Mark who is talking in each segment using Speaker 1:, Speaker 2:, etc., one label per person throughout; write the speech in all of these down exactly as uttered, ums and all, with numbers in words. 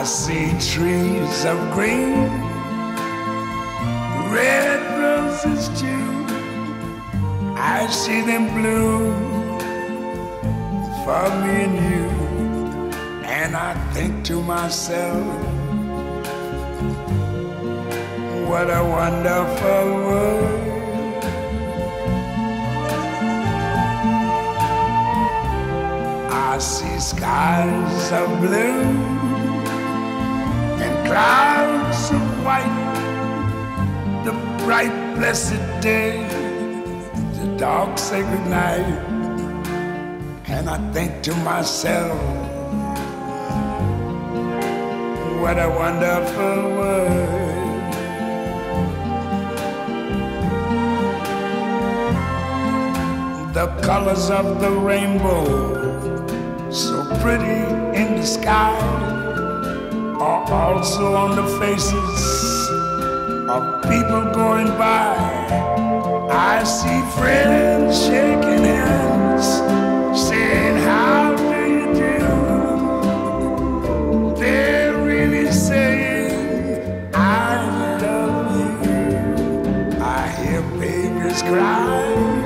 Speaker 1: see trees of green, red roses too. I see them bloom for me and you. And I think to myself, what a wonderful world. I see skies of blue and clouds of white, the bright blessed day, the dark sacred night. And I think to myself, what a wonderful world. The colors of the rainbow, so pretty in the sky, are also on the faces of people going by. I see friends shaking hands, saying, how do you do? They're really saying, I love you. I hear babies cry,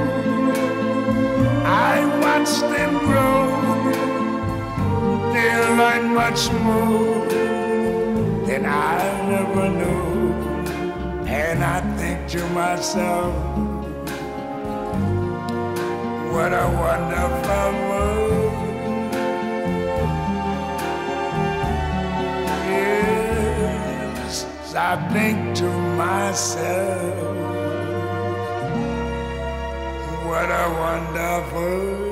Speaker 1: I watch them grow. They'll learn much more than I never knew. And I think to myself, what a wonderful world. Yes, I think to myself, what a wonderful world.